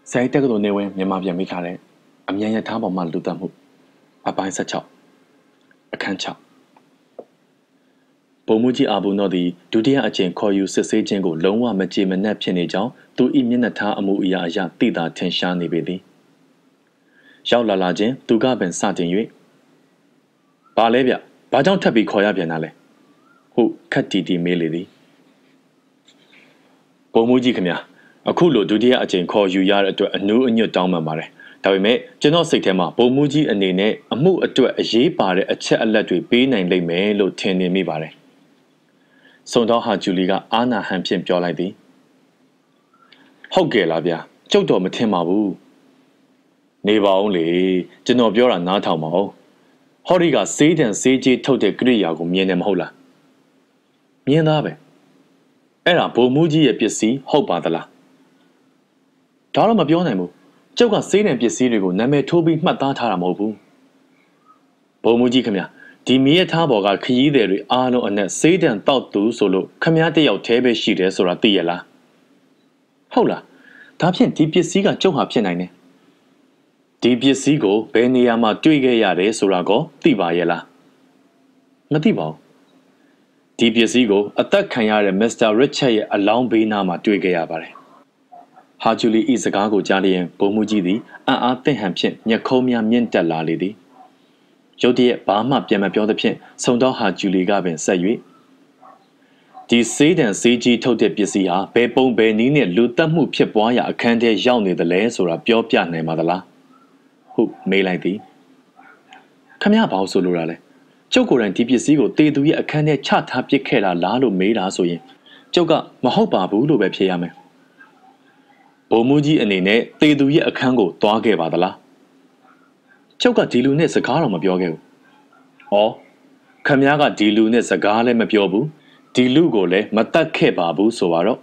Say take the name Yamabia Mikale, a Mia Tabo Malutamu, a pine such up. A can't chop. Bomuji Abu Nodi, do dear a chain call you Sese Jango, Loma Majim and Napchenejao, to Iminata Amuia Ya Tida Tenshani Bidi. Shao La Lajen, to Gaben Satin Yui. Balevia, but don't tabi Koyabianale. Who cut Didi Milady. Bomuji Kanya, a coolo do dear a chain call you yard to a new in your down mare. Tawime, General Setema, Bomuji and Nene, a move to a ye pare a chat electric bean and lay me lo 10 near me bare. So now had Julia Anna Hampton Jolly. How gay labia, Jodo Matemabu. Never only, General Bjora Natamo. Horiga Sid and CG told the Griago Mienem Hola. Mienabe. Era Bomuji a PC, Hope Badala. Taram Bionemu. Joga Sid and PC, Name Toby Matata Mobu. Bomuji Kamia. The mere taboga key there are and Sid and thought to solo, Kamiate of Tebe Shides or a Tiela. Hola. Tapian TPC got Joha Pianine. TPC go, Beniama Twige Yare Surago, Tibayela. Natibo. TPC go, attack Kanyare Mr. Richay along Benama Twige Yabare. Hajuli is a gago Jalian, Bomujidi, and Ate Hampton, Yakomia Mienta Lady. Jody Bama Piama Pio the Pin, Sonda Hajuli Gavin Sayu. The Sid and CG told the PCA, Bebon Benini, Lutamu Piaboya, a candy yawned the lens or a Biopia name Madala. Who may like thee? Come here, Bao Solurale. Joko and TPC go, they do a candy chat happy Kela Lalo made us so ye. Joga, Mahoba Bulu Bepiame. Bomuji and Nene, they do a kango, Dogge Badala. Joga Dilunes a car on Mabiogo. Or Kamiaga Dilunes a gale Mabiobu, Dilugole, Matake Babu Soaro.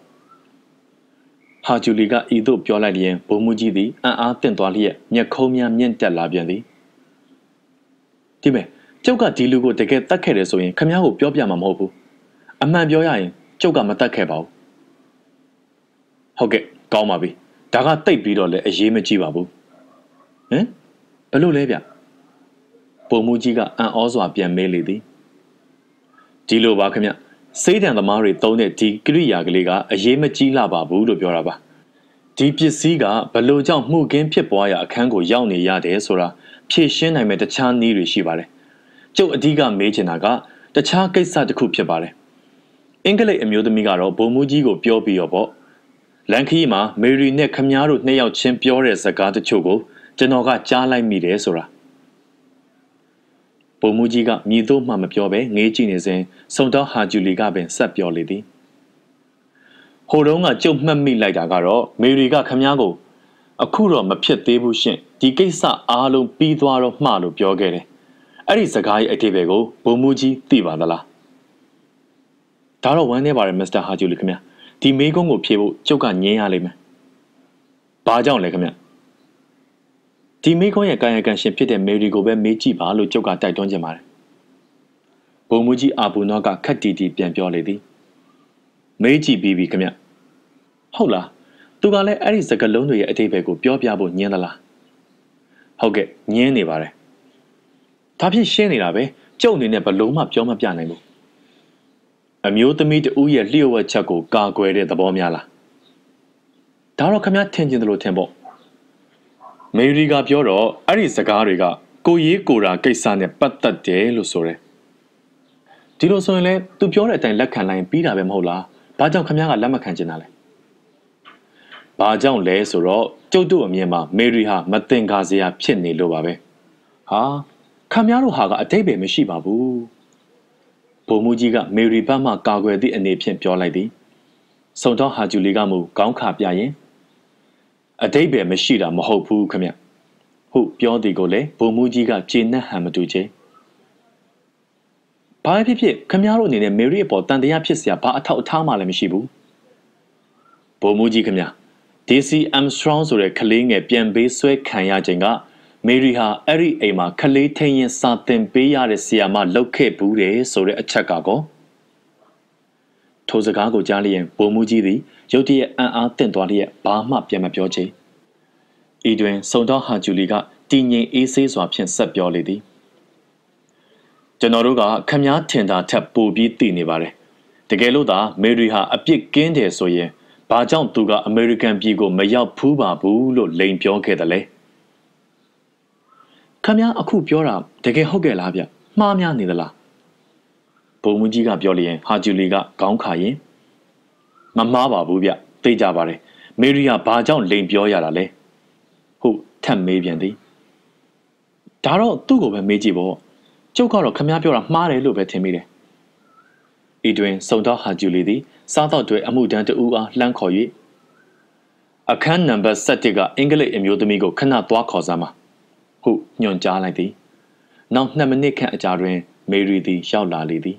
Hajuliga Ido Pioladian, Bomujidi, and Artentolia, Yakomia Mienta Labiandi. Time, Joga Dilugo to get Takere so in Kamiago Biobia Mamobu. A man Bioyain, Joga Matakebao. Hoge, Gaumabi, Daga take Bidole a Jime Jibabu. Eh? Below Levia. Bomujiga and also a pian melody. Dilo Bakamia. Say down the Mari Tone T. Griagaliga, a Yemaji Laba Budo Bioraba. Deep Siga, below Jump Mugen Pipoya, a Kango Yauni Yade Sora, Pishin I met the Chan Niri Shibare. Joe Adiga Majinaga, the Chan Gesa the Kupia. Ingale Migaro, Bomujigo Biobi Obo. Lankima, Mary Ne Camaro Neo Champiores a Gata Chogo, Genoga Jala Mide Sora. Bomujiga Mido Mama Piobe, Najin Sonda Hajuliga Ben Sapio Lady. Horonga Joe Mammy like Agaro, Meriga Camiago. A Kuro Mapia Debushin, the Gesa Alo Bidwaro Malu Piogere. Aris a guy at Tevego, Bomuji, Tivadala. Taro whenever Mr. Hajulicamia, the Megongo Piebo, Joga Nialime. Bajan Lecamia. The Meko Yagan Shipit and Mary Gobe Meji Balo Joga Titonjamar. Bomuji Abu Naga Katiti Piampio Lady. Meiji Bibi Camia. Hola, Tugale Aris a Galone at Tevego, Biobiabo Nianala. Hoge, Nianivare. Tapi Shani Rabe, Johnny never loam up Joma Piano. A mute to meet Uya Leo Chaco, Garguere the Bomiala. Taro Camia tangent the temple. Meriga Pioro, Arisagariga, go ye gura, Gaisane, but that day Lusore. Tilo Soile, to Piore and Lacan Pida Bemola, Bajan Camia Lama Canjanale. Bajan Le Soro, Jodo Miema, Meriha, Matengazia, Chenni Lobabe. Ah, Camiaro Haga, a tebe Meshibabu. Bomujiga, Mary Bama, Gargue, and Napian Pure Lady. Sonda Hajuligamu, Gonka Piaye. A day be Meshida Mohopu Kamia. Who Biodi Gole, Bomujiga, Jina Hamaduje. Pai Pipi, Camiaro in a Mary Botan de Apisia, Pata Tama Mishibu. Bomuji Kamia. DC Armstrongs or a Kaling a Bienbe Swe Kanya Jenga, Mary ha, Eri Ema, Kale Tayan Satin Beya Siama, Loke Bude, Sore a Chicago. Tozagago Jalian, Bomuji, Jodi and Artentoria, Bama Piama Pioche. ဤတွင်စုံတော်ဟာဂျူလီကတည်ငြိမ်အေးဆေးစွာဖြင့်ဆက်ပြောလေသည်ကျွန်တော်တို့ကခမည်းထင်တာထက်ပိုပြီးသိနေပါတယ်တကယ်လို့သာမေရီဟာအပြစ်ကင်းတယ်ဆိုရင်ဘာကြောင့်သူကအမေရိကန်ပြည်ကိုမရောက်ဖူးပါဘူးလို့လိန်ပြောခဲ့တယ်လေခမည်းအခုပြောတာတကယ်ဟုတ်ကဲ့လားဗျမှားများနေသလားဘုံမူကြီးကပြောလျင်ဟာဂျူလီကခေါင်းခါရင်မမှားပါဘူးဗျသိကြပါတယ်မေရီယာဘာကြောင့်လိန်ပြောရတာလဲဟုတ်ထပ်မေးပြန်သည်ဒါတော့သူ့ကိုပဲမေးကြည့်ပေါ့ကျုပ်ကတော့ခမည်းပြောတာမှားတယ်လို့ပဲထင်မိတယ်ဤတွင်စုံတော်ဟာဂျူလီသည်စားတော့တွေအမှုတန်းတူအားလှမ်းခေါ်၍အခန်းနံပါတ်7ကအင်္ဂလိပ်အမျိုးသမီးကိုခဏသွားခေါ်စမ်းပါဟုညွှန်ကြားလိုက်သည်နောက်2မိနစ်ခန့်အကြာတွင်မေရီသည်ရောက်လာလေသည်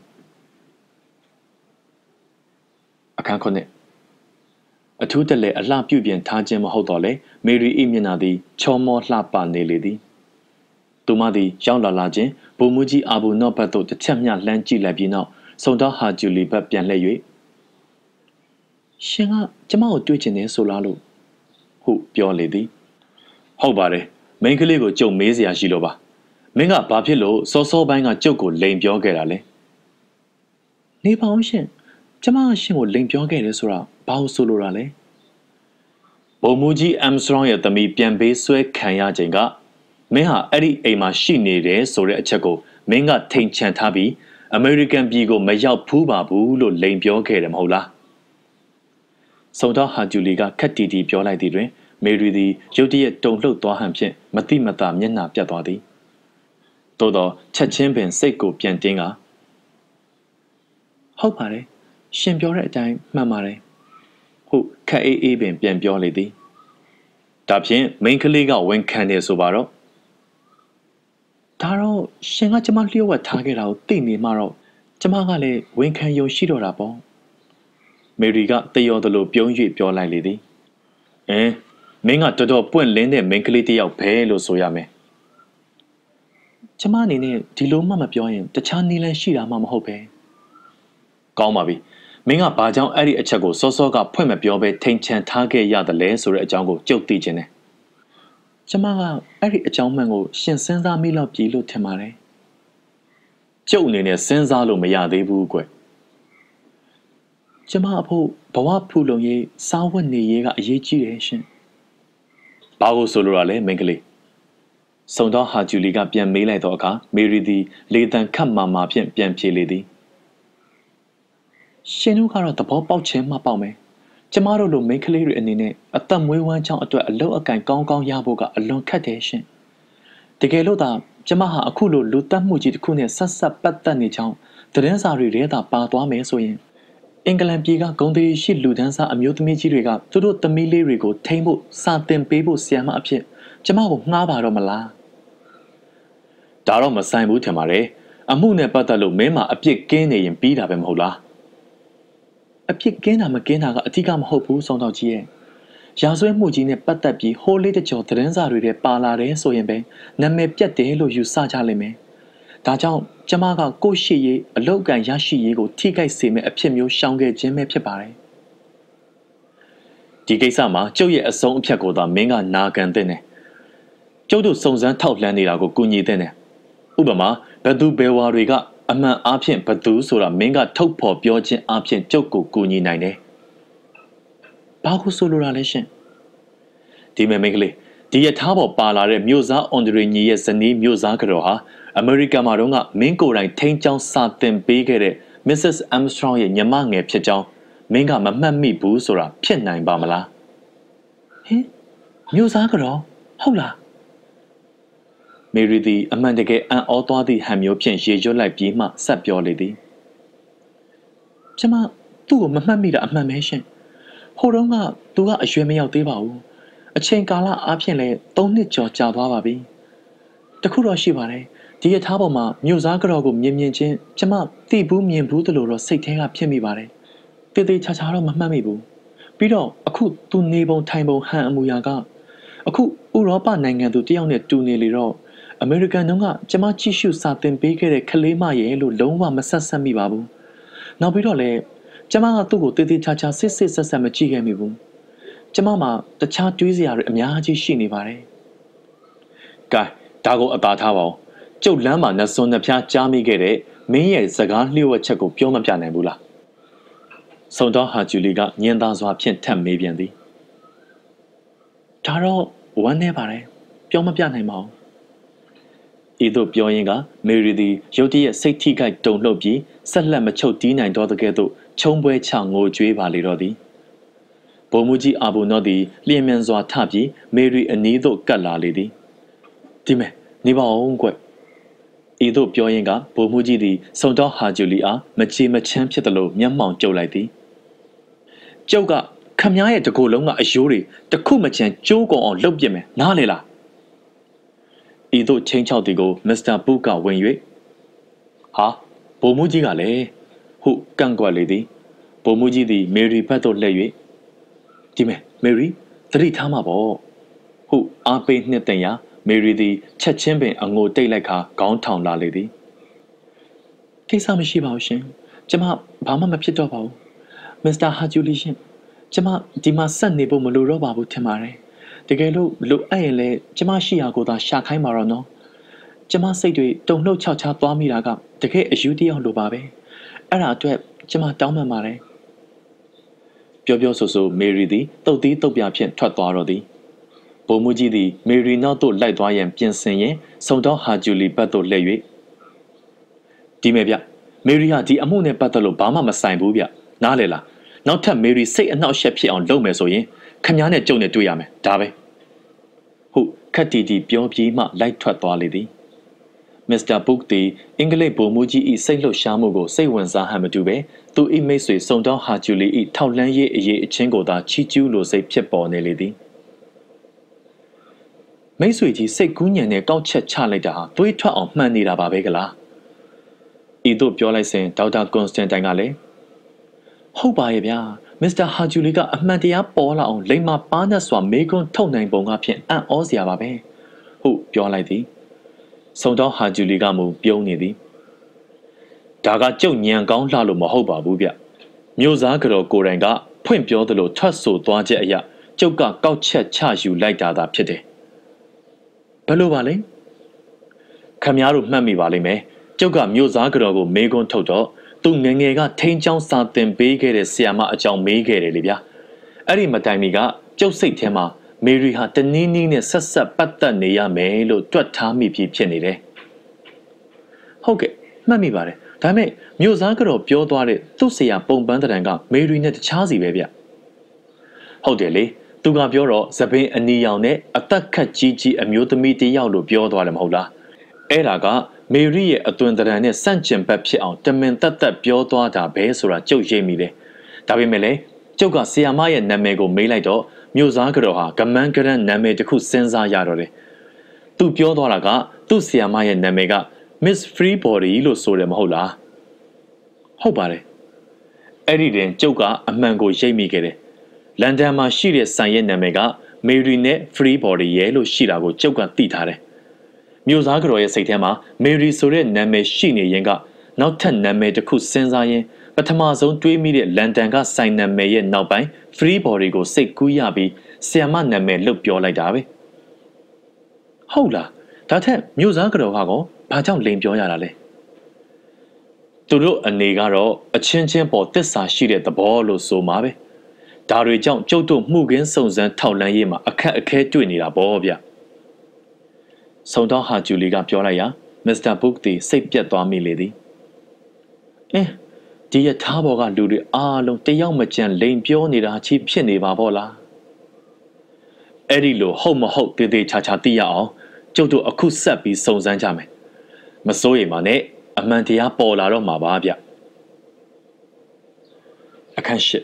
အခန်း9အထူးတလဲအလှပြုပြင်ထားခြင်းမဟုတ်တော့လေမေရီ၏မျက်နှာသည်ချောမောလှပနေလေသည်သူမသည်ရောက်လာခြင်းဘုံမူကြီးအာဘူနော့ဘတ်သို့တစ်ချက်မျှလှမ်းကြည့်လိုက်ပြီးနောက်စုံတော်ဟာဂျူလီဘတ်ပြန်လှည့်၍ရှင်ကကျမကိုတွေ့ချင်တယ်ဆိုလားလို့ဟုပြောလေသည်ဟုတ်ပါတယ်မိန်းကလေးကိုကြုံမေးစရာရှိလို့ပါမင်းကဘာဖြစ်လို့စောစောပိုင်းကကြုတ်ကိုလိန်ပြောခဲ့တာလဲနေပါအောင်ရှင်ကျမကရှင်ကိုလိန်ပြောခဲ့တယ်ဆိုတာဘာလို့ဆိုလိုတာလဲဘုံမူကြီးအမ်စထရောင်းရဲ့သမီးပြန်ပေးဆွဲခံရချိန်ကမင်းဟာအဲ့ဒီအိမ်မှာရှိနေတယ်ဆိုတဲ့အချက်ကိုမင်းကထိန်ချန်ထားပြီးအမေရိကန်ပြည်ကိုမရောက်ဖူးပါဘူးလို့လိန်ပြောခဲ့တယ်မဟုတ်လားစုံတော်ဟာဂျူလီကခက်တီတီပြောလိုက်သည်တွင်မေရီသည်ရုတ်တရက်တုန်လှုပ်သွားဟန်ဖြင့်မတိမတာမျက်နှာပြတ်သွားသည်သို့သောချက်ချင်းပင်စိတ်ကိုပြန်တင်းကဟုတ်ပါတယ်ရှင်ပြောတဲ့အတိုင်းမှန်ပါတယ်ဟုခက်အေးအေးပင်ပြန်ပြောလေသည်ဒါဖြင့်မိန်းကလေးကဝန်ခံတယ်ဆိုပါတော့ဒါတော့ရှင်ကကျမလျှို့ဝှက်ထားခဲ့တာကိုသိနေမှတော့ကျမကလည်းဝန်ခံယုံရှိတော့တာပေါ့မေရီကတယောသလိုပြုံး၍ပြောလိုက်လေသည်မင်းကတော်တော်ပွင့်လင်းတဲ့မိန်းကလေးတစ်ယောက်ပဲလို့ဆိုရမယ်ကျမအနေနဲ့ဒီလိုမှမပြောရင်တခြားနည်းလမ်းရှိတာမှမဟုတ်ပဲကောင်းပါပြီမင်းကဘာကြောင့်အဲ့ဒီအချက်ကိုစောစောကဖွင့်မပြောဘဲထိန်ချန်ထားခဲ့ရတယ်လဲဆိုတဲ့အကြောင်းကိုကြုတ်သိခြင်းနဲ့ကျမကအဲ့ဒီအကြောင်းမှန်ကိုရှင်စဉ်းစားမိလောက်ပြီလို့ထင်ပါတယ်ကျုပ်အနေနဲ့စဉ်းစားလို့မရသေးဘူးကွကျမအဖို့ဘဝဖူလုံရေးစားဝတ်နေရေးကအရေးကြီးတယ်ရှင်ဘာကိုဆိုလိုတာလဲမိန်းကလေးစုံတော့ဟာဂျူလီကပြန်မေးလိုက်တော့အခါမေရီသည်လေတံခတ်မာမာဖြင့်ပြန်ဖြေလေသည်ရှင်တို့ကတော့သဘောပေါက်ခြင်းမှပေါက်မယ်ကျမတို့လိုမိန်းကလေးတွေအနေနဲ့အသက်မွေးဝမ်းကြောင်းအတွက်အလောက်အကင်ကောင်းကောင်းရဖို့ကအလွန်ခက်တယ်ရှင်တကယ်လို့သာကျမဟာအခုလိုလူတက်မှုကြီးတစ်ခုနဲ့ဆက်ဆက်ပတ်သက်နေကြောင်းသတင်းစာတွေထဲသာပါသွားမယ်ဆိုရင်အင်္ဂလန်ပြည်ကဂုံတရီရှိလူဒန်းစားအမျိုးသမီးကြီးတွေကသူတို့သမီးလေးတွေကိုထိန်းဖို့စာတင်ပေးဖို့ဆီယမ်မအဖြစ်ကျမကိုငှားပါတော့မလားဒါတော့မဆိုင်ဘူးထင်ပါတယ်အမှုနဲ့ပတ်သက်လို့မင်းမအပြစ်ကင်းနေရင်ပြီးတာပဲမဟုတ်လားအပြစ်ကင်းတာမကင်းတာကအထူးမဟုတ်ဘူးဆောင်တော်ကြီးရဲ့ရာဇဝတ်မှုကြီးနဲ့ပတ်သက်ပြီးဟိုးလေးတကြောသတင်းစာတွေထဲပါလာတယ်ဆိုရင်ပဲနာမည်ပြတ်တယ်လို့ယူဆကြလိမ့်မယ်ဒါကြောင့်ကျမကကိုယ့်ရှိရေးအလောက်ကန်ရရှိရေးကိုထိခိုက်စေမယ့်အဖြစ်မျိုးရှောင်ခဲ့ခြင်းပဲဖြစ်ပါတယ်ဒီကိစ္စမှာကျုပ်ရဲ့အဆုံးအဖြတ်ကိုသာမင်းကနာခံတဲ့နဲ့ကျုပ်တို့စုံစမ်းထောက်လှမ်းနေတာကိုကူညီတဲ့နဲ့ဥပမာဘသူဘယ်ဝါတွေကအမှန်အားဖြင့်ဘသူဆိုတာမင်းကထုတ်ဖော်ပြောခြင်းအားဖြင့်ကျုပ်ကိုကူညီနိုင်တယ်ဘာကိုဆိုလိုတာလဲရှင်ဒီမိန်းကလေးဒီရထားပေါ်ပါလာတဲ့မြို့စားအွန်ဒရီညီရဲ့ဇနီးမြို့စားကတော်ဟာအမေရိကန်မှာတော့မင်းကိုယ်တိုင်ထိန်းချောင်းစာတင်ပေးခဲ့တဲ့ Mrs. Armstrong ရဲ့ညီမငယ်ဖြစ်ကြောင်းမင်းကမမှတ်မိဘူးဆိုတာဖြစ်နိုင်ပါမလားဟင်မြို့စားကတော်ဟုတ်လားမေရီသည်အမှန်တကယ်အံ့ဩသွားသည့်ဟန်မျိုးဖြင့်ရေရွတ်လိုက်ပြီးမှဆက်ပြောလေသည်ကျမသူ့ကိုမမှတ်မိတာအမှန်ပဲရှင်ဟိုတုန်းကသူကအရွယ်မရောက်သေးပါဘူးအချိန်ကာလအားဖြင့်လည်း3နှစ်ကျော်ကြာသွားပါပြီတခုတော့ရှိပါတယ်ဒီရထားပေါ်မှာမြို့စားကတော်ကိုမြင်ချင်းကျမသိဘူးမြင်ဘူးတလို့တော့စိတ်ထဲကဖြစ်မိပါတယ်တေးသေးချာချာတော့မမှတ်မိဘူးပြီးတော့အခုသူနေပုံထိုင်ပုံဟန်အမူအရာကအခုဥရောပနိုင်ငံသူတယောက်နဲ့တူနေလေတော့အမေရိကန်တို့ကကျမကြည့်ရှုစာသင်ပေးခဲ့တဲ့ကလေးမရဲ့လို့လုံးဝမဆက်ဆက်မိပါဘူးနောက်ပြီးတော့လည်းကျမကသူ့ကိုတေးသေးချာချာစစ်စစ်ဆက်ဆက်မကြည့်ခဲ့မိဘူးကျမမှာတခြားတွေးစရာတွေအများကြီးရှိနေပါတယ်ကဲဒါကိုအသာထားပါဦးကျုပ်လမ်းမှာနှစွန်းနှဖျားကြားမိခဲ့တဲ့မင်းရဲ့စကားလျှို့ဝှက်ချက်ကိုပြောမပြနိုင်ဘူးလားဆုံတော်ဟာဂျူလီကညင်သာစွာဖြင့်ထပ်မေးပြန်သည်ဒါတော့ဝမ်းနေပါတယ်ပြောမပြနိုင်ပါဘူးဤသို့ပြောရင်းကမေရီသည်ရုတ်တရက်စိတ်ထိခိုက်တုန်လှုပ်ပြီးဆက်လက်မချုပ်တီးနိုင်တော့တဲ့ကဲ့သို့ချုံပွဲချငိုကြွေးပါလေတော့သည်ဘုံမူကြီးအာဘူနော့သည်လျင်မြန်စွာထပြီးမေရီအနီးသို့ကပ်လာလေသည်ဒီမဲ့နေပါအောင်ကွဤသို့ပြောရင်းကဘုံမူကြီးသည်ဆုံတော်ဟာဂျူလီအားမချေမချမ်းဖြစ်သလိုမျက်မှောင်ကျုပ်လိုက်သည်ကျုပ်ကခမည်းရဲ့တကိုယ်လုံးကအယိုးတွေတခုမချမ်းကျိုးကုန်အောင်လှုပ်ပြစ်မယ်နားလေလားဤသို့ချင်းချောက်သည်ကိုမစ္စတာပူကဝင်၍ဟာဘုံမူကြီးကလည်းဟုကန့်ကွက်လေသည်ဘုံမူကြီးသည်မေရီဘက်သို့လှည့်၍ဒီမဲ့မေရီသတိထားမှာပေါ့ဟုအားပေးနှစ်သိမ့်ရာမေရီသည်ချက်ချင်းပင်အငိုတိတ်လိုက်ခါခေါင်းထောင်လာလေသည်ကိစ္စမရှိပါဘူးရှင်ကျမဘာမှမဖြစ်တော့ပါဘူးမစ္စတာဟာဂျူလီရှင်ကျမဒီမှာဆက်နေဖို့မလိုတော့ပါဘူးထင်ပါတယ်တကယ်လို့လိုအပ်ရင်လည်းကျမရှိရာကိုသာရှာခိုင်းပါတော့နော်ကျမစိတ်တွေတုန်လှုပ်ခြောက်ခြားသွားမိတာကတကယ်အယူတရားလိုပါပဲအဲ့ဒါအတွက်ကျမတောင်းပန်ပါတယ်ပြောပြောဆိုဆိုမေရီသည်တုတ်သီးတုတ်ပြဖြင့်ထွက်သွားတော့သည်ဘုံမူကြီးသည်မေရီနောက်သို့လိုက်သွားရန်ပြင်ဆင်ရင်ဆုံတော်ဟာဂျူလီဘက်သို့လှည့်၍ဒီမဲ့ဗျမေရီဟာဒီအမှုနဲ့ပတ်သက်လို့ဘာမှမဆိုင်ဘူးဗျနားလေလားနောက်ထပ်မေရီစိတ်အနှောက်အယှက်ဖြစ်အောင်လုပ်မယ်ဆိုရင်ခမည်းနဲ့ကြုံနဲ့တွေ့ရမယ်ဒါပဲဟုတ်ခက်တီတီပြောပြီးမှလိုက်ထွက်သွားလေသည်မစ္စတာဘုတ်သည်အင်္ဂလိပ်ဘုံမူကြီး၏စိတ်လှုပ်ရှားမှုကိုစိတ်ဝင်စားဟန်မတူပဲသူ၏မိတ်ဆွေဆုံတော်ဟာဂျူလီ၏ထောက်လန်းရေးအရေးအချင်းကိုသာချီးကျူးလိုစိတ်ဖြစ်ပေါ်နေလေသည်မိတ်ဆွေကြီးစိတ်ကူးညံနဲ့ကောက်ချက်ချလိုက်တာဟာသွေးထွက်အောင်မှန်နေတာပါပဲကလားဤသို့ပြောလိုက်စဉ်ဒေါက်တာကွန်စတန်တိုင်းကလည်းဟုတ်ပါရဲ့ဗျာမစ္စတာဟာဂျူလီကအမှန်တရားပေါ်လာအောင်လိမ္မာပါးနတ်စွာမေကွန်းထုတ်နိုင်ပုံကဖြင့်အံ့ဩစရာပါပဲဟုတ်ပြောလိုက်သည်ဆုံတော်ဟာဂျူလီကမူပြုံးနေသည်ဒါကကြုတ်ညံကောင်းလှလို့မဟုတ်ပါဘူးဗျမြို့စားကြော်ကိုယ်တိုင်ကဖွင့်ပြောသလိုထွက်ဆိုသွားချက်အရာကျုပ်ကကောက်ချက်ချယူလိုက်တာသာဖြစ်တယ်ဘယ်လိုပါလဲခမည်းတော်မှတ်မိပါလိမ့်မယ်ကျုပ်ကမြို့စားကြော်ကိုမေကွန်းထုတ်တော့သူငငယ်ကထိန်းချောင်းစာတင်ပေးခဲ့တဲ့ဆီယာမအကြောင်းမေးခဲ့တယ်လေဗျာအဲ့ဒီမတိုင်မီကကျုပ်စိတ်ထဲမှာမေရီဟာတနည်းနည်းနဲ့ဆက်ဆက်ပတ်သက်နေရမယ်လို့တွက်ထားမိပြီးဖြစ်နေတယ်ဟုတ်ကဲ့မှတ်မိပါတယ်ဒါပေမဲ့မြို့စားကတော့ပြောသွားတဲ့သူ့ဆီယာပုံပန်းတံကမေရီနဲ့တခြားစီပဲဗျဟုတ်တယ်လေသူကပြောတော့သပင်အနီရောင်နဲ့အသက်ခတ်ကြီးကြီးအမျိုးသမီးတယောက်လို့ပြောသွားတယ်မဟုတ်လားအဲ့ဒါကမေရီရဲ့အသွင်တရံနဲ့စန့်ကျင်ဘက်ဖြစ်အောင်တမင်တက်တက်ပြောသွားတာပဲဆိုတာကြုတ်ရိပ်မိတယ်ဒါပေမဲ့လည်းကျုပ်ကဆီယာမရဲ့နာမည်ကိုမေးလိုက်တော့မြို့စားကြော်ဟာကမန်းကရန်နာမည်တစ်ခုစဉ်းစားရတော့တယ်သူပြောသွားတာကသူ့ဆီယာမရဲ့နာမည်က Miss Freebody လို့ဆိုတယ်မဟုတ်လားဟုတ်ပါတယ်အဲ့ဒီတင်ကျုပ်ကအမှန်ကိုရိပ်မိခဲ့တယ်လန်ဒန်မှာရှိတဲ့ဆိုင်ရဲ့နာမည်က Mary နဲ့ Freebody ရဲ့လို့ရှိတာကိုကျုပ်ကသိထားတယ်မြို့စားကြော်ရဲ့စိတ်ထဲမှာ Mary ဆိုတဲ့နာမည်ရှိနေရင်ကနောက်ထပ်နာမည်တစ်ခုစဉ်းစားရင်ပထမဆုံးတွေးမိတဲ့လန်ဒန်ကဆိုင်နာမည်ရဲ့နောက်ပိုင်း Freebody ကိုစိတ်ကူးရပြီးဆီယမနာမည်လွတ်ပြောလိုက်တာပဲဟုတ်လားဒါထက်မြို့စားကြော်ဟာကောဘာကြောင့်လိန်ပြောရတာလဲသူတို့အနေကတော့အချင်းချင်းပေါ်တစ္ဆာရှိတဲ့သဘောလို့ဆိုမှာပဲဒါတွေကြောင့်ကျုပ်တို့မှုခင်းစုံစမ်းထောက်လန်းရေးမှာအခက်အခဲတွေ့နေတာပေါ့ဗျဆုံတော်ဟာဂျူလီကပြောလိုက်ရာမစ္စတာဘုတ်သည်စိတ်ပြတ်သွားမိလေသည်ဒီရထားပေါ်ကလူတွေအားလုံးတယောက်မကျန်လိန်ပြောနေတာချီဖြစ်နေပါပေါ့လားအဲ့ဒီလိုဟုတ်မဟုတ်တေးသေးချာချာသိရအောင်ကျုပ်တို့အခုဆက်ပြီးစုံစမ်းကြမယ်မစိုးရိမ်ပါနဲ့အမှန်တရားပေါ်လာတော့မှာပါဗျအခန်းရှေ့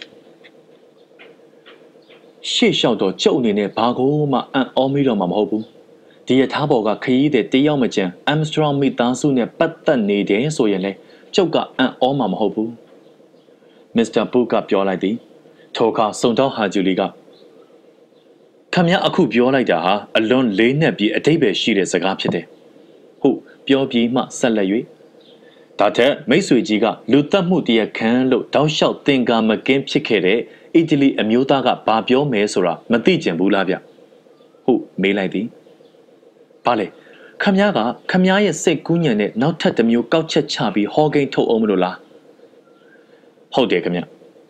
လျှောက်တော့ကျုပ်အနေနဲ့ဘာကိုမှအံ့ဩမိတော့မှာမဟုတ်ဘူးဒီရထားပေါ်ကခရီးတဲ့တယောက်မကျန်အမ်စထရောင်မိသားစုနဲ့ပတ်သက်နေတယ်ဆိုရင်လေကျုပ်ကအံ့ဩမှာမဟုတ်ဘူးမစ္စတာဘုတ်ကပြောလိုက်သည်ထိုအခါဆုံတော်ဟာဂျူလီကခမည်းအခုပြောလိုက်တာဟာအလွန်လေးနက်ပြီးအတိတ်ပဲရှိတဲ့စကားဖြစ်တယ်ဟုတ်ပြောပြီးမှဆက်လက်၍ဒါထက်မိတ်ဆွေကြီးကလူသက်မှုတရားခံလို့တောက်လျှောက်သင်္ကာမကင်းဖြစ်ခဲ့တဲ့အီတလီအမျိုးသားကဘာပြောမဲဆိုတာမသိကြဘူးလားဗျဟုတ်မေးလိုက်သည်ဘာလဲခမည်းကခမည်းရဲ့စိတ်ကူးညံတဲ့နောက်ထပ်တစ်မျိုးကောက်ချက်ချပြီးဟောကိန်းထုတ်အောင်မလို့လားဟုတ်တယ်ခမည်း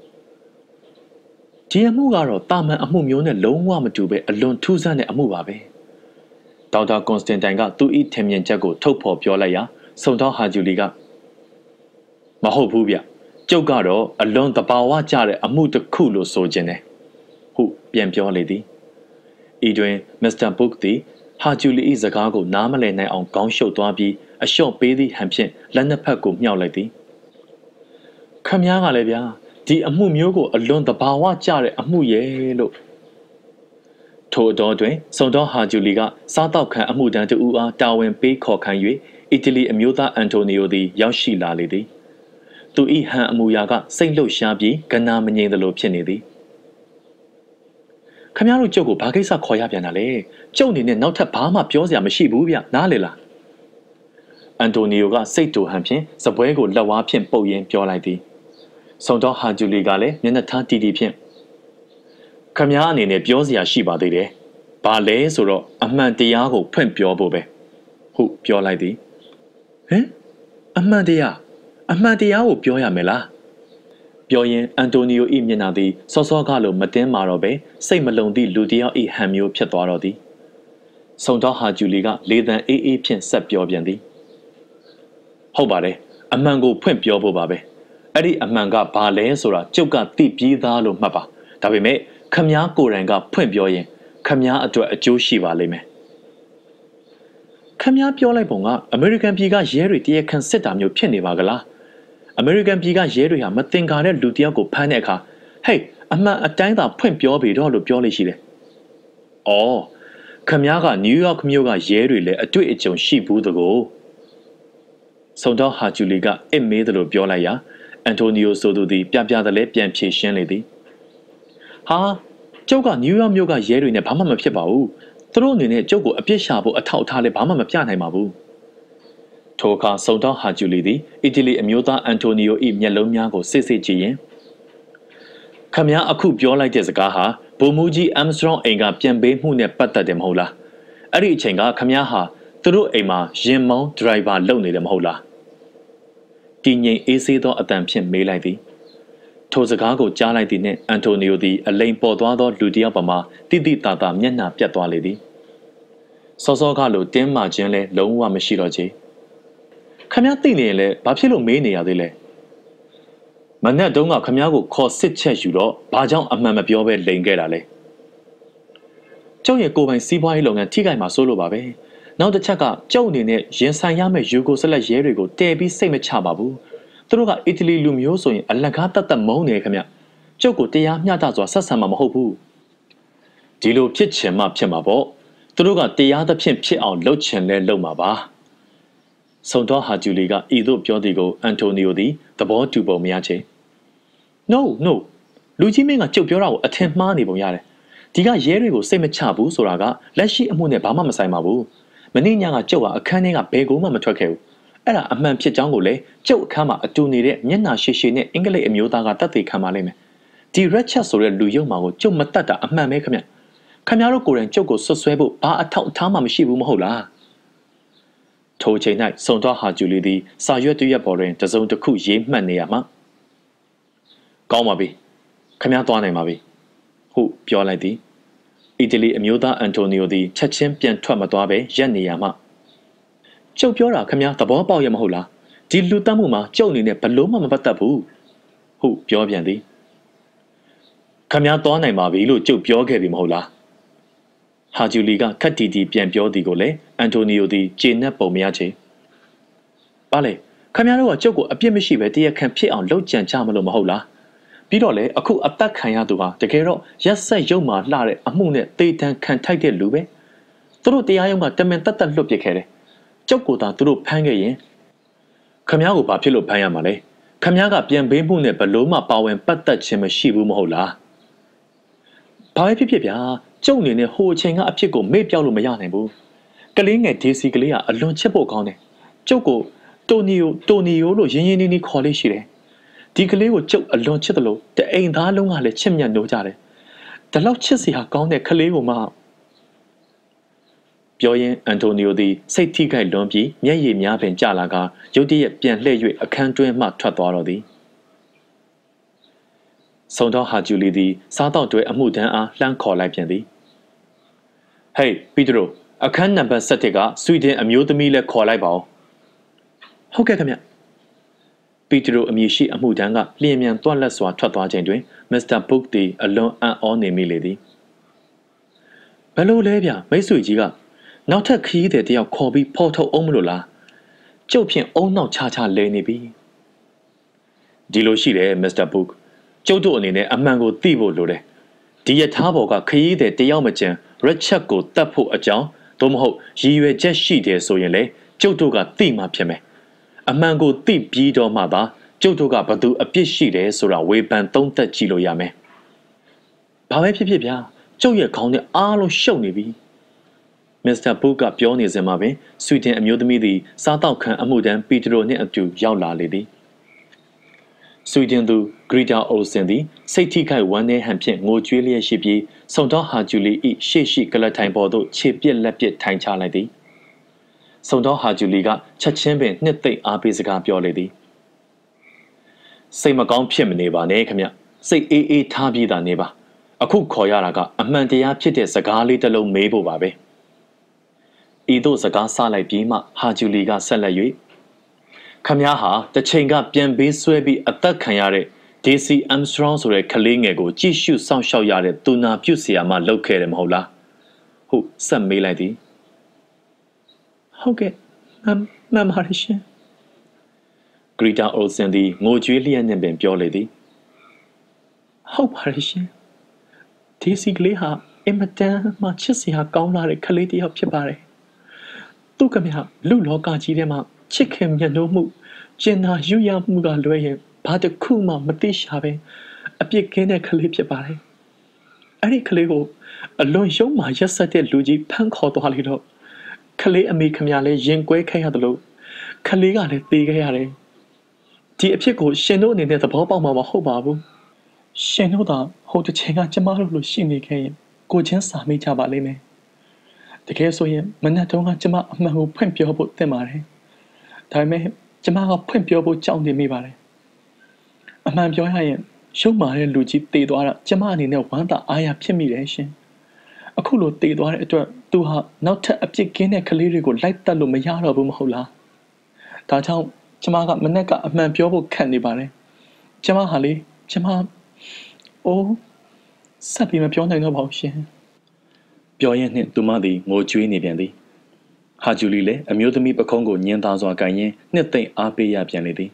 ဒီအမှုကတော့တာမန်အမှုမျိုးနဲ့လုံးဝမတူပဲအလွန်ထူးဆန်းတဲ့အမှုပါပဲဒေါက်တာကွန်စတင်တိုင်ကသူ့ဤထင်မြင်ချက်ကိုထုတ်ဖော်ပြောလိုက်ရာစုံတော်ဟာဂျူလီကမဟုတ်ဘူးဗျကျုပ်ကတော့အလွန်တဘာဝကျတဲ့အမှုတစ်ခုလို့ဆိုခြင်းတယ်ဟုတ်ပြန်ပြောလေသည်ဤတွင်မစ္စတာဘုတ်သည်ဟာဂျူလီ၏စကားကိုနားမလည်နိုင်အောင်ကောင်းရှုပ်သွားပြီးအလျှော့ပေးသည့်ဟန်ဖြင့်လက်နှစ်ဖက်ကိုမြှောက်လိုက်သည်ခမည်းကလည်းဗျာဒီအမှုမျိုးကိုအလွန်တဘာဝကျတဲ့အမှုရဲ့လို့ထို့တော်တွင်စုံတော်ဟာဂျူလီကစားတောက်ခံအမှုတန်းတူအားတာဝန်ပေးခေါ်ခံ၍အီတလီအမျိုးသားအန်တိုနီယိုသည်ရောက်ရှိလာလေသည်သူ၏ဟန်အမူအရာကစိတ်လှုပ်ရှားပြီးကနာမငြိမ်သလိုဖြစ်နေသည်ခမည်းတို့ကျုပ်ကိုဘာကိစ္စခေါ်ရပြန်တာလဲကျုပ်အနေနဲ့နောက်ထပ်ဘာမှပြောစရာမရှိဘူးဗျနားလေလားအန်တိုနီယိုကစိတ်တူဟန်ဖြင့်စပွဲကိုလက်ဝါးဖြင့်ပုတ်ရင်းပြောလိုက်သည်စုံတော်ဟာဂျူလီကလည်းမျက်နှာထားတီတီဖြင့်ခမည်းအနေနဲ့ပြောစရာရှိပါသေးတယ်ဘာလဲဆိုတော့အမှန်တရားကိုဖွင့်ပြောဖို့ပဲဟုတ်ပြောလိုက်သည်ဟင်အမှန်တရားကိုပြောရမယ်လားပြောရင်အန်တိုနီယို၏မျက်နှာသည်စောစောကလိုမတင်းမာတော့ပဲစိတ်မလုံသည့်လူတစ်ယောက်၏ဟန်မျိုးဖြစ်သွားတော့သည်စုံတော်ဟာဂျူလီကလေသံအေးအေးဖြင့်ဆက်ပြောပြန်သည်ဟုတ်ပါတယ်အမှန်ကိုဖွင့်ပြောဖို့ပါပဲအဲ့ဒီအမှန်ကဘာလဲဆိုတာကျုပ်ကသိပြီးသားလို့မှတ်ပါဒါပေမဲ့ခမည်းကိုယ်တိုင်ကဖွင့်ပြောရင်ခမည်းအတွက်အကျိုးရှိပါလိမ့်မယ်ခမည်းပြောလိုက်ပုံကအမေရိကန်ပြည်ကရဲတွေတရားခံစစ်တာမျိုးဖြစ်နေပါကလားအမေရိကန်ပြည်ကရဲတွေဟာမတင်ကာတဲ့လူတစ်ယောက်ကိုဖမ်းတဲ့အခါဟေးအမှန်အတိုင်းသာဖွင့်ပြောပြီတော့လို့ပြောလို့ရှိတယ်။အော်ခမည်းကနယူးယောက်မြို့ကရဲတွေလည်းအတွေ့အကြုံရှိဘူးတကော။စုံတော်ဟာဂျူလီကအစ်မေးတယ်လို့ပြောလိုက်ရာအန်တိုနီယိုဆိုသူသည်ပြပြတယ်လဲပြန်ဖြေရှင်းလေသည်။ဟာကျုပ်ကနယူးယောက်မြို့ကရဲတွေနဲ့ဘာမှမဖြစ်ပါဘူး။သူတို့အနေနဲ့ကျုပ်ကိုအပြစ်ရှာဖို့အထောက်အထားလည်းဘာမှမပြနိုင်ပါဘူး။ထိုအခါစုံတော်ဟာဂျူလီသည်အီတလီအမျိုးသားအန်တိုနီယို၏မျက်လုံးများကိုစစ်စစ်ကြည့်ရင်ခမည်းအခုပြောလိုက်တဲ့စကားဟာဗိုလ်မှူးကြီးအမ်စထရောင်းအိမ်ကပြန်ပေးမှုနဲ့ပတ်သက်တယ်မဟုတ်လားအဲ့ဒီအချိန်ကခမည်းဟာသူတို့အိမ်မှာရင်မောင်းဒရိုင်ဘာလုပ်နေတယ်မဟုတ်လားတည်ငြိမ်အေးဆေးသောအတန်ဖြင့်မေးလိုက်သည်ထိုစကားကိုကြားလိုက်သည်နှင့်အန်တိုနီယိုသည်အလိမ်ပေါ်သွားသောလူတစ်ယောက်ပေါ်မှာတိတိတသာမျက်နှာပြတ်သွားလေသည်စောစောကလိုတင်းမာခြင်းလည်းလုံးဝမရှိတော့ချေခမည်းသိနေရင်လည်းဘာဖြစ်လို့မေးနေရသေးလဲမနဲ့တုန်းကခမည်းကိုခေါ်စစ်ချက်ယူတော့ဘာကြောင့်အမှန်မပြောပဲလိန်ခဲ့တာလဲကျုပ်ရဲ့ကိုယ်ပိုင်စီးပွားရေးလုပ်ငန်းထိခိုက်မှာစိုးလို့ပါပဲနောက်တစ်ချက်ကကျုပ်အနေနဲ့ရင်ဆိုင်ရမယ့်ယူဂိုဆက်လက်ရဲတွေကိုတည်ပြီးစိတ်မချပါဘူးသူတို့ကအီတလီလူမျိုးဆိုရင်အလကားတတ်တတ်မုန်းနေခမည်းကျုပ်ကိုတရားမျှတစွာဆက်ဆံမှာမဟုတ်ဘူးဒီလိုဖြစ်ချင်မှဖြစ်မှာပေါ့သူတို့ကတရားသဖြင့်ဖြစ်အောင်လုပ်ချင်လဲလုပ်မှာပါစုံတော်ဟာဂျူလီကဤသို့ပြောသည်ကိုအန်တိုနီယိုသည်သဘောတူပုံမရချေ No လူကြီးမင်းကကြုတ်ပြောတာကိုအထင်မှားနေပုံရတယ်ဒီကရဲတွေကိုစိတ်မချဘူးဆိုတာကလက်ရှိအမှုနဲ့ဘာမှမဆိုင်ပါဘူးမနေ့ညကကျုပ်ကအခန်းထဲကဘယ်ကိုမှမထွက်ခဲ့ဘူးအဲ့ဒါအမှန်ဖြစ်ကြောင်းကိုလည်းကျုပ်အခန်းမှာအတူနေတဲ့မျက်နှာရှည်ရှည်နဲ့အင်္ဂလိပ်အမျိုးသားကတတ်သိခံပါလိမ့်မယ်ဒီ red chat ဆိုတဲ့လူရုပ်မှာကိုကျုပ်မတတ်တာအမှန်ပဲခင်ဗျခင်ဗျားတို့ကိုယ်တိုင်ကျုပ်ကိုဆွဆွဲဖို့ဘာအထောက်အထားမှမရှိဘူးမဟုတ်လားထိုချိန်၌စုံတော်ဟာဂျူလီသည်စာရွက်တရွက်ပေါ်တွင်တစုံတစ်ခုရေးမှတ်နေရမှာကောင်းပါပြီခမည်းသွားနိုင်ပါပြီဟုတ်ပြောလိုက်သည်အီတလီအမျိုးသားအန်တိုနီယိုသည်ချက်ချင်းပြန်ထွက်မသွားပဲရက်နေရမှာကျုပ်ပြောတာခမည်းသဘောပေါက်ရမဟုတ်လားဒီလူတတ်မှုမှာကျုပ်အနေနဲ့ဘလို့မှမပတ်သက်ဘူးဟုတ်ပြောပြန်သည်ခမည်းသွားနိုင်ပါပြီလို့ကျုပ်ပြောခဲ့ပြီမဟုတ်လားဟာဂျူလီကခက်တီတီပြန်ပြောသည်ကိုလည်းအန်တိုနီယိုသည်ကျေနပ်ပုံမရချေပါလေခမည်းတော်ကကျုပ်ကိုအပြစ်မရှိပဲတရားခံဖြစ်အောင်လုပ်ကြံချမလို့မဟုတ်လားပြီးတော့လေအခုအသက်ခံရသူဟာတကယ်တော့ရက်ဆက်ရုံမာလှတဲ့အမှုနဲ့တေတံခံထိုက်တဲ့လူပဲသူတို့တရားရုံးကတမင်တက်လွတ်ပစ်ခဲ့တယ်ကျုပ်ကိုသာသူတို့ဖမ်းခဲ့ရင်ခမည်းကိုဘာဖြစ်လို့ဖမ်းရမှာလဲခမည်းကပြန်ပေးမှုနဲ့ဘလို့မှပါဝင်ပတ်သက်ခြင်းမရှိဘူးမဟုတ်လားဘာပဲဖြစ်ဗျာကျုပ်အနေနဲ့ဟိုအချိန်ကအဖြစ်ကိုမေ့ပြောက်လို့မရနိုင်ဘူးကလေးငယ်ဒေစီကလေးကအလွန်ချစ်ဖို့ကောင်းတယ်ကျုပ်ကိုတိုနီယိုလို့ရင်းရင်းနှီးနှီးခေါ်လေးရှိတယ်ဒီကလေးကိုကျုပ်အလွန်ချစ်တယ်လို့တအိမ်သားလုံးကလည်းချစ်မြတ်နိုးကြတယ်ဒါလောက်ချစ်စရာကောင်းတဲ့ကလေးကိုမှပြောရင်းအန်တိုနီယိုသည်စိတ်ထိခိုက်လွန်ပြီးမျက်ရည်များပင်ကျလာကရုတ်တရက်ပြန်လှည့်၍အခန်းတွင်းမှထွက်သွားတော်သည်ဆုံတော်ဟာဂျူလီသည်စားတော့တွဲအမှုတန်းအားလှမ်းခေါ်လိုက်ပြန်သည်ဟေးပီတရိုအခန်းနံပါတ်7ကဆွီဒင်အမျိုးသမီးလည်းခေါ်လိုက်ပါဦးဟုတ်ကဲ့ခင်ဗျပီတရိုအမည်ရှိအမှုတန်းကလျင်မြန်တွက်လက်စွာထွက်သွားချိန်တွင်မစ္စတာဘုတ်သည်အလွန်အံ့ဩနေမိလေသည်ဘယ်လိုလဲဗျမိတ်ဆွေကြီးကနောက်ထပ်ခရီးသည်တယောက်ခေါ်ပြီးဖော်ထုတ်အောင်မလို့လားကျုပ်ဖြင့်အုံနောက်ချချလဲနေပြီဒီလိုရှိတယ်မစ္စတာဘုတ်ကျုပ်တို့အနေနဲ့အမှန်ကိုသိဖို့လိုတယ်ဒီရထားပေါ်ကခရီးသည်တယောက်မကျန်ရက်ချက်ကိုတတ်ဖို့အကြောင်းသို့မဟုတ်ရည်ရွယ်ချက်ရှိတယ်ဆိုရင်လေကျုပ်တို့ကသိမှဖြစ်မယ်အမှန်ကိုသိပြီးတော့မှသာကျုပ်တို့ကဘသူအပြစ်ရှိတယ်ဆိုတာဝေဖန်သုံးသပ်ကြည့်လို့ရမယ်ဘာပဲဖြစ်ဖြစ်ဗျာကျုပ်ရဲ့ခေါင်းနဲ့အားလုံးရှုပ်နေပြီမစ္စတာဘုတ်ကပြောနေစဉ်မှာပင်ဆွီဒင်အမျိုးသမီးသည်စားတောက်ခန်းအမှုတန်းပီတရိုနှင့်အတူရောက်လာလေသည်ဆွီဒင်သူဂရီတာအိုလ်ဆင်သည်စိတ်ထိခိုက်ဝမ်းနည်းဟန်ဖြင့်ငိုကြွေးလျက်ရှိပြီးဆုံတော်ဟာဂျူလီ၏ရှေ့ရှိကလထိုင်ပေါ်သို့ခြေပြက်လက်ပြက်ထိုင်ချလိုက်သည်ဆုံတော်ဟာဂျူလီကချက်ချင်းပင်နှစ်သိမ့်အားပေးစကားပြောလေသည်စိတ်မကောင်းဖြစ်မနေပါနဲ့ခမစိတ်အေးထားပြီးသာနေပါအခုခေါ်ရတာကအမှန်တရားဖြစ်တဲ့စကားလေးတစ်လုံးမေးဖို့ပါပဲဤသို့စကားဆလိုက်ပြီးမှဟာဂျူလီကဆက်လက်၍ခမဟာတချိန်ကပြန်ပေးဆွဲပြီးအသက်ခံရတဲ့ဒေစီအမ်စထရောင်းဆိုတဲ့ကလေးငယ်ကိုကြည့်ရှုစောင့်ရှောက်ရတဲ့သူနာပြုဆရာမလုပ်ခဲ့တယ်မဟုတ်လားဟုတ်ဆက်မေးလိုက်သည်ဟုတ်ကဲ့မမဟာရှင်ဂရီတာအိုလ်ဆန်သည်ငိုကြွေးလျက်နဲ့ပင်ပြောလေသည်ဟုတ်ပါရဲ့ရှင်ဒေစီကလေးဟာအင်မတန်မှချစ်စရာကောင်းလာတဲ့ကလေးတစ်ယောက်ဖြစ်ပါတယ်သူကမြလူလောကကြီးထဲမှာချစ်ခင်မြတ်နိုးမှုကျင်နာယူရမှုကလွဲရင်ဘာတစ်ခုမှမသိရှာပဲအပြစ်ကင်းတဲ့ကလေးဖြစ်ပါတယ်အဲ့ဒီကလေးကိုအလွန်ယုံမှရက်ဆက်တဲ့လူကြီးဖမ်းခေါ်သွားလေတော့ကလေးအမေခမရလဲရင်ကွဲခဲ့ရတယ်လို့ကလေးကလည်းသေခဲ့ရတယ်ဒီအဖြစ်ကိုရှင်တို့အနေနဲ့သဘောပေါက်မှာမဟုတ်ပါဘူးရှင်တို့သာဟိုတစ်ချိန်ကကျမတို့လိုရှိနေခဲ့ရင်ကိုချင်းစာမိကြပါလိမ့်မယ်တကယ်ဆိုရင်မနက်တုန်းကကျမအမှန်ကိုဖွင့်ပြောဖို့သင့်ပါတယ်ဒါပေမဲ့ကျမကဖွင့်ပြောဖို့ကြောက်နေမိပါတယ်အမှန်ပြောရရင်ရုပ်မာတဲ့လူကြီးတည်သွားတာကျမအနေနဲ့ဝမ်းသာအားရဖြစ်မိတယ်ရှင်အခုလိုတည်သွားတဲ့အတွက်သူဟာနောက်ထပ်အပြစ်ကင်းတဲ့ကလေးတွေကိုလိုက်တက်လို့မရတော့ဘူးမဟုတ်လားဒါကြောင့်ကျမကမနက်ကအမှန်ပြောဖို့ခက်နေပါတယ်ကျမဟာလေကျမအိုးဆက်ပြီးမပြောနိုင်တော့ပါဘူးရှင်ပြောရင်းနှင့်သူမသည်ငိုကြွေးနေပြန်သည်ဟာဂျူလီလည်းအမျိုးသမီးပခုံးကိုညှင်းသားစွာကန်ရင်းနှစ်သိမ့်အားပေးရပြန်လေသည်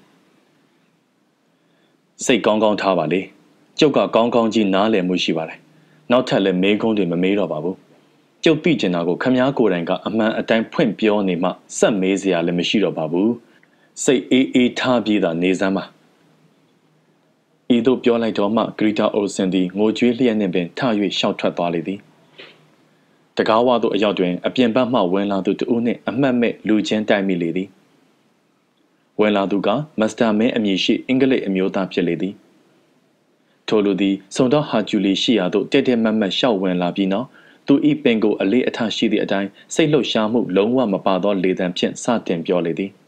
စိတ်ကောင်းကောင်းထားပါလေကျုပ်ကကောင်းကောင်းကြီးနားလည်မှုရှိပါတယ်နောက်ထပ်လည်းမေးခွန်းတွေမမေးတော့ပါဘူးကျုပ်သိကျင်တာကိုခမားကိုယ်တိုင်ကအမှန်အတိုင်းဖွင့်ပြောနေမှစက်မေးစရာလည်းမရှိတော့ပါဘူးစိတ်အေးထားပြီးသာနေစမ်းပါဤသို့ပြောလိုက်တော့မှဂရီတာအိုလ်ဆန်သည်ငိုကြွေးလျက်နှင့်ပင်ထ၍ရှောက်ထွက်သွားလေသည်တကားဝသို့အရောက်တွင်အပြင်ဘက်မှဝင်လာသူတဦးနှင့်အမှတ်မဲ့လူချင်းတိုက်မိလေသည်ဝင်လာသူကမစ္စတာမင်းအမည်ရှိအင်္ဂလိပ်အမျိုးသားဖြစ်လေသည်ထိုလူသည်ဆုံတော်ဟာဂျူလီရှိရာသို့တက်တက်မတ်မတ်ရှောက်ဝင်လာပြီးနောက်သူ၏ပင်ကိုအလေးအထားရှိသည့်အတိုင်းစိတ်လှုပ်ရှားမှုလုံးဝမပါသောလေသံဖြင့်စတင်ပြောလေသည်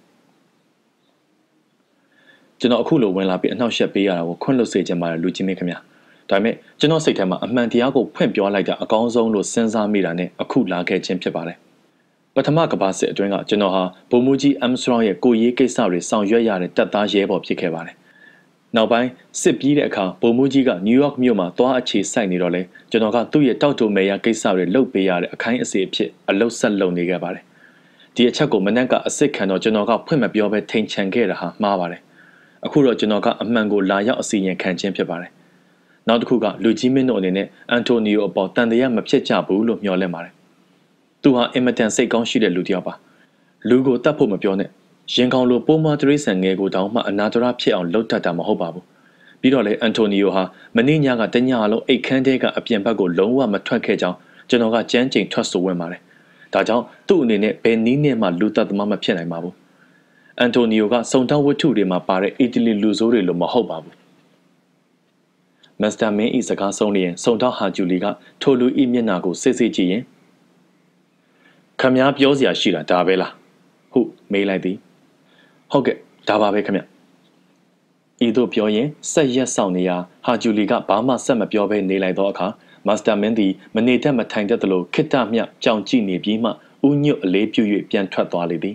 ကျွန်တော်အခုလိုဝင်လာပြီးအနှောက်အယှက်ပေးရတာကိုခွင့်လွှတ်စေချင်ပါတယ်လူကြီးမင်းခင်ဗျာဒါပေမဲ့ကျွန်တော်စိတ်ထဲမှာအမှန်တရားကိုဖွင့်ပြောလိုက်တာအကောင်းဆုံးလို့စဉ်းစားမိတာနဲ့အခုလာခဲ့ခြင်းဖြစ်ပါတယ်ပထမကမ္ဘာစစ်အတွင်းကကျွန်တော်ဟာဗိုလ်မှူးကြီးအမ်စထရောင်းရဲ့ကိုရေးကိစ္စတွေဆောင်ရွက်ရတဲ့တပ်သားရဲဘော်ဖြစ်ခဲ့ပါတယ်နောက်ပိုင်းစစ်ပြီးတဲ့အခါဗိုလ်မှူးကြီးကနယူးယောက်မြို့မှာသွားအခြေစိုက်နေတော့လဲကျွန်တော်ကသူ့ရဲ့တောက်တိုမေယာကိစ္စတွေလုပ်ပေးရတဲ့အခိုင်းအစီအဖြစ်အလုပ်ဆက်လုပ်နေခဲ့ပါတယ်ဒီအချက်ကိုမနက်ကအစ်စ်ခံတော့ကျွန်တော်ကဖွင့်မပြောဘဲထိန်ချန်ခဲ့တာဟာမှားပါတယ်အခုတော့ကျွန်တော်ကအမှန်ကိုလာရောက်အစီရင်ခံခြင်းဖြစ်ပါတယ်နောက်တစ်ခုကလူကြီးမင်းတို့အနေနဲ့အန်တိုနီယိုအပေါ်တန်တရားမဖြစ်ကြဘူးလို့မျှော်လင့်ပါတယ်သူဟာအင်မတန်စိတ်ကောင်းရှိတဲ့လူတစ်ယောက်ပါလူကိုတတ်ဖို့မပြောနဲ့ရင်ကောင်လိုပိုးမတရိษံငယ်ကိုတောင်းမှအနာတရဖြစ်အောင်လှုပ်တတ်တာမဟုတ်ပါဘူးပြီးတော့လေအန်တိုနီယိုဟာမနေ့ညကတညလုံးအိတ်ခမ်းတဲကအပြင်ဘက်ကိုလုံးဝမထွက်ခဲ့ကြောင်းကျွန်တော်ကကြမ်းကြိမ်ထွက်ဆိုဝင်ပါတယ်ဒါကြောင့်သူ့အနေနဲ့ဘယ်နည်းနဲ့မှလူတတ်သမားမဖြစ်နိုင်ပါဘူးအန်တိုနီယိုကစုံတောင်းဝတ္ထုတွေမှာပါတဲ့အီတလီလူဆိုးတွေလို့မဟုတ်ပါဘူးမစ္စတာမင်းဤစကားဆုံးလျင်စုံတောင်းဟာဂျူလီကထိုလူဤမျက်နှာကိုစစ်စစ်ကြည့်ရင်ခမည်းပြောစရာရှိတာဒါပဲလားဟုမေးလိုက်သည်ဟုတ်ကဲ့ဒါပါပဲခမည်းဤသို့ပြောရင်ဆက်ရက်ဆောင်နေရာဟာဂျူလီကဘာမှဆက်မပြောဘဲနေလိုက်သောအခါမာစတာမင်းသည်မနေတတ်မထိုင်တတ်သလိုခိတ္တမြကြောင်ကြည့်နေပြီးမှဥညွတ်အလေးပြု၍ပြန်ထွက်သွားလေသည်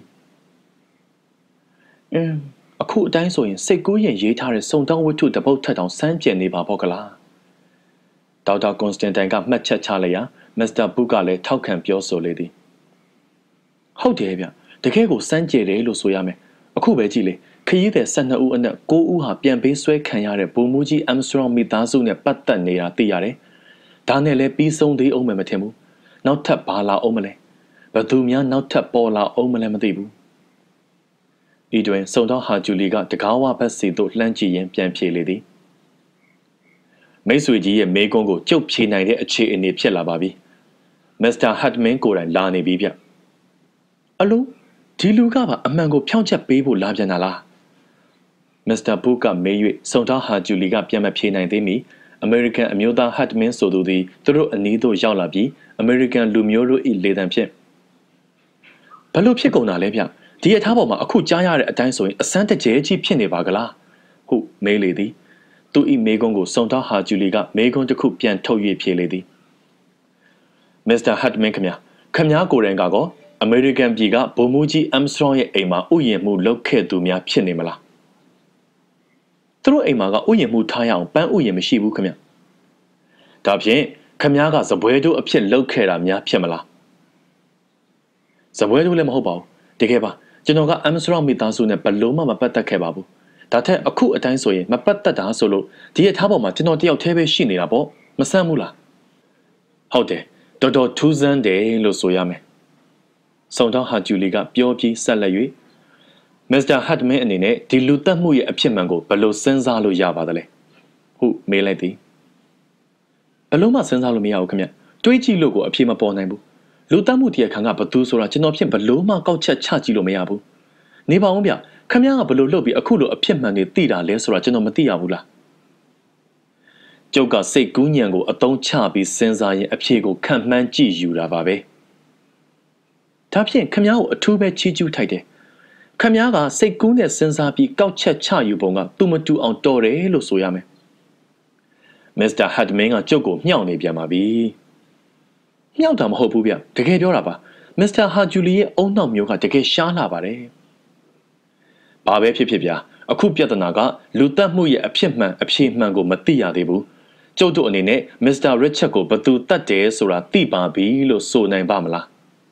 အခုအတိုင်းဆိုရင်စိတ်ကူးရင်ရေးထားတဲ့စုံတောင်းဝတ္ထုတပုတ်ထက်တောင်စမ်းကြံနေပါပေါ့ကလားဒေါက်တာကွန်စတန်တိုင်ကမှတ်ချက်ချလိုက်ရာမစ္စတာဘူးကလည်းထောက်ခံပြောဆိုလေသည်ဟုတ်တယ်ဗျတကယ်ကိုစမ်းကြဲတယ်လို့ဆိုရမယ်အခုပဲကြည့်လေခရီးသည်12ဦးအနက်9ဦးဟာပြန်ပေးဆွဲခံရတဲ့ဗိုလ်မှူးကြီးအမ်စထရောင်းမိသားစုနဲ့ပတ်သက်နေတာသိရတယ်ဒါနဲ့လည်းပြီးဆုံးသေးအောင်မထင်ဘူးနောက်ထပ်ဘာလာအောင်မလဲဘသူများနောက်ထပ်ပေါ်လာအောင်မလဲမသိဘူးဤတွင်စုံတော့ဟာဂျူလီကတကားဝဘက်စီသို့လှမ်းကြည့်ရင်ပြန်ဖြေလေသည်မိတ်ဆွေကြီးရဲ့မေးခွန်းကိုကြုတ်ဖြေနိုင်တဲ့အခြေအနေဖြစ်လာပါပြီမစ္စတာဟတ်မင်းကိုယ်တိုင်လာနေပြီဗျအလိုဒီလူကပါအမှန်ကိုဖြောင်းချက်ပေးဖို့လာပြန်တာလားမစ္စတာဘူးကမေး၍စုံတော့ဟာဂျူလီကပြန်မဖြေနိုင်သေးမီအမေရိကန်အမျိုးသားဟတ်မင်းဆိုသူသည်သူတို့အနီးသို့ရောက်လာပြီးအမေရိကန်လူမျိုးတို့၏လေသံဖြင့်ဘလို့ဖြစ်ကုန်တာလဲဗျဒီအထားပေါ်မှာအခုကြားရတဲ့အတိုင်းဆိုရင်အစမ်းတကျဲကြီးဖြစ်နေပါကလားဟုမေးလေသည်သူ၏မေးခွန်းကိုစုံတော့ဟာဂျူလီကမေးခွန်းတစ်ခုပြန်ထုတ်၍ဖြေလေသည်မစ္စတာဟတ်မင်းခင်ဗျာကိုယ်တိုင်ကောအမေရိကန်ပြည်ကဗိုလ်မှူးကြီးအမ်စထရောင်းရဲ့အိမ်မှာဥယျာဉ်မှုလုပ်ခဲ့သူများဖြစ်နေမလားသူတို့အိမ်မှာကဥယျာဉ်မှုထားရအောင်ပန်းဥယျာဉ်မရှိဘူးခင်ဗျဒါဖြင့်ခင်ဗျားကစပွဲတို့အဖြစ်လုပ်ခဲ့တာများဖြစ်မလားစပွဲတို့လည်းမဟုတ်ပါဘူးတကယ်ပါကျွန်တော်ကအမ်စထရောင်းမိသားစုနဲ့ဘလို့မှမပတ်သက်ခဲ့ပါဘူးဒါထက်အခုအတိုင်းဆိုရင်မပတ်သက်တာဆိုလို့ဒီအထားပေါ်မှာကျွန်တော်တယောက်တည်းပဲရှိနေတာပေါ့မဆန်းဘူးလားဟုတ်တယ်တော်တော်ထူးဆန်းတယ်လို့ဆိုရမယ်စုံတော့ဟာဂျူလီကပြောပြီးဆက်လက်၍မစ္စတာဟတ်မင်းအနေနဲ့ဒီလူသက်မှုရဲ့အဖြစ်မှန်ကိုဘယ်လိုစဉ်းစားလို့ရပါသလဲဟုမေးလိုက်သည်ဘယ်လိုမှစဉ်းစားလို့မရဘူးခင်ဗျတွေးကြည့်လို့ကိုအဖြစ်မပေါ်နိုင်ဘူးလူသက်မှုတရားခံကဘသူဆိုတာကျွန်တော်ဖြင့်ဘယ်လိုမှကောက်ချက်ချကြည့်လို့မရဘူးနေပါဦးဗျခင်ဗျားကဘယ်လိုလုပ်ပြီးအခုလိုအဖြစ်မှန်တွေသိတာလဲဆိုတာကျွန်တော်မသိရဘူးလားကျုပ်ကစိတ်ကူးညံကိုအသုံးချပြီးစဉ်းစားရင်အဖြစ်ကိုခံမှန်းကြည့်ယူတာပါပဲဒါဖြင့်ခမ ्या ကိုအထူးပဲချီးကျူးထိုက်တယ်ခမ ्या ကစိတ်ကူးနဲ့စဉ်းစားပြီးကောက်ချက်ချယူပုံကသူ့မတူအောင်တော်တယ်လို့ဆိုရမယ်မစ္စတာဟတ်မင်းကကျုပ်ကိုမြှောက်နေပြန်ပါပြီမြှောက်တာမဟုတ်ဘူးဗျတကယ်ပြောတာပါမစ္စတာဟာဂျူလီရဲ့အုံနောက်မျိုးကတကယ်ရှားလာပါတယ်ဘာပဲဖြစ်ဖြစ်ဗျအခုပြဿနာကလူတက်မှုရဲ့အဖြစ်မှန်အဖြေမှန်ကိုမသိရသေးဘူးကျုပ်တို့အနေနဲ့မစ္စတာရစ်ချက်ကိုဘသူတတ်တယ်ဆိုတာသိပါပြီလို့ဆိုနိုင်ပါမလား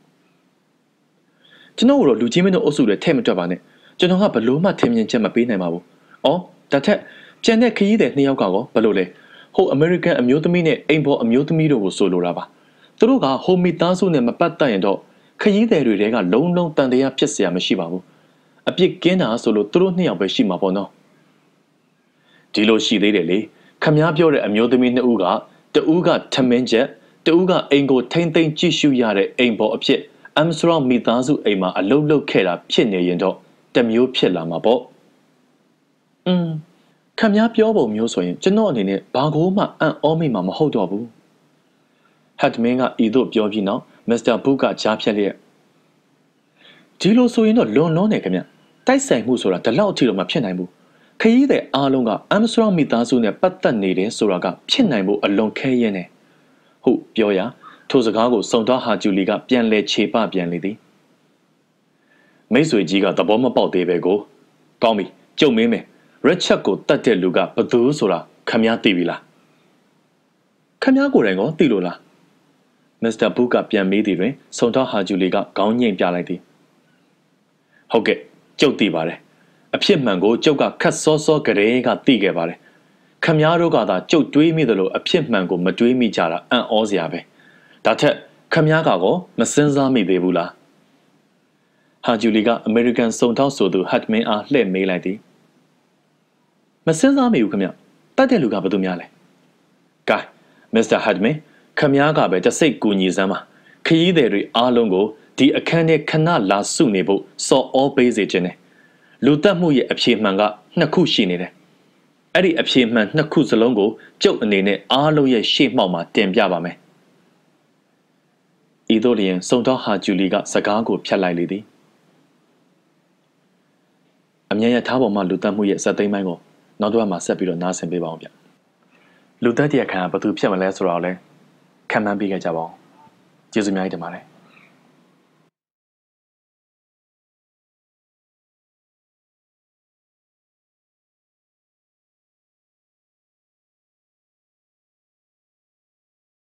ကျွန်တော်တို့လူကြီးမင်းတို့အုပ်စုတွေထဲ့မတွက်ပါနဲ့ကျွန်တော်ကဘလို့မှထင်မြင်ချက်မပေးနိုင်ပါဘူး။အော်ဒါထက်ကျန်တဲ့ခရီးသည်နှစ်ယောက်ကရောဘလို့လဲဟိုအမေရိကန်အမျိုးသမီးနဲ့အိမ်ပေါ်အမျိုးသမီးတို့ကိုဆိုလိုတာပါ။သူတို့ကဟိုမီသားစုနဲ့မပတ်သက်ရင်တော့ခရီးသည်တွေတဲကလုံးလုံးတန်တရားဖြစ်เสียမရှိပါဘူး။အပြစ်ကင်းတာဆိုလို့သူတို့နှစ်ယောက်ပဲရှိမှာပေါ့နော်။ဒီလိုရှိသေးတယ်လေခမ ्या ပြောတဲ့အမျိုးသမီးနှစ်ဦးကတဦးကထမင်းချက်တဦးကအိမ်ကိုထိမ့်သိမ့်ကြည့်ရှုရတဲ့အိမ်ပေါ်အဖြစ်အမ်စထရောင်းမိသားစုအိမ်မှာအလုပ်လုပ်ခဲ့တာဖြစ်နေရင်တော့တမျိုးဖြစ်လာမှာပေါ့ခမ ्या ပြောပုံမျိုးဆိုရင်ကျွန်တော်အနေနဲ့ဘာကိုမှအံ့ဩမိမှာမဟုတ်တော့ဘူးဟတ်မင်းကဤသို့ပြောပြီးနောက်မစ္စတာဘူးကကြားဖြတ်လျက်ဒီလိုဆိုရင်တော့လွန်လွန်းနေခမ ्या တိုက်ဆိုင်မှုဆိုတာဒီလောက်အထိတော့မဖြစ်နိုင်ဘူးခရီးတဲ့အားလုံးကအမ်စထရောင်းမိသားစုနဲ့ပတ်သက်နေတယ်ဆိုတာကဖြစ်နိုင်ဖို့အလွန်ခဲယဉ်းနေဟုတ်ပြောရထိုစကားကိုစုံတော့ဟာဂျူလီကပြန်လဲခြေပပြန်လေသည်မိတ်ဆွေကြီးကသဘောမပေါက်သေးပဲကိုကောင်းပြီကြုံမင်းမယ်ရစ်ချက်ကိုတတ်တဲ့လူကဘသူဆိုတာခမ ्या သိပြီလားခမ ्या ကိုယ်တိုင်ကောသိလို့လားမစ္စတာဘူးကပြန်မေးသည်တွင်စုံတော့ဟာဂျူလီကခေါင်းငိမ့်ပြလိုက်သည်ဟုတ်ကဲ့ကျုပ်သိပါတယ်အဖြစ်မှန်ကိုကျုပ်ကခတ်စောစောကလေးကသိခဲ့ပါတယ်ခမ ्या တို့ကသာကျုပ်တွေးမိသလိုအဖြစ်မှန်ကိုမတွေးမိကြတာအံ့ဩစရာပဲဒါထက်ခမ ्या ကောမစင်စားမိသေးဘူးလားဟာဂျူလီကအမေရိကန်စုံထောက်ဆိုသူဟတ်မင်းအားလှည့်မေးလိုက်သည်မစင်စားမိဘူးခမ ्या တတ်တဲ့လူကဘယ်သူများလဲကဲမစ္စတာဟတ်မင်းခမ ्या ကပဲတစိတ်ကူညီစမ်းပါခရီးသည်တွေအားလုံးကိုဒီအခန်းထဲခဏလာစုနေဖို့စော်ဩပေးစေခြင်းနဲ့လူတက်မှုရဲ့အဖြေမှန်ကနှစ်ခုရှိနေတယ်အဲ့ဒီအဖြေမှန်နှစ်ခုစလုံးကိုကျုပ်အနေနဲ့အားလုံးရဲ့ရှေ့မှောက်မှာတင်ပြပါမယ်ဤသို့လျင်စုံတော်ဟာဂျူလီကစကားကိုဖြတ်လိုက်လေသည်အမြန်ရထားပေါ်မှာလူတက်မှုရဲ့ဇက်သိမ်းပိုင်းကိုနောက်တစ်ပတ်မှာဆက်ပြီးတော့နားဆင်ပေးပါအောင်ဗျလူတက်တဲ့အခါဘယ်သူဖြစ်မလဲဆိုတော့လဲခံမှန်းပေးကြပါဦးကျေးဇူးများတင်ပါတယ်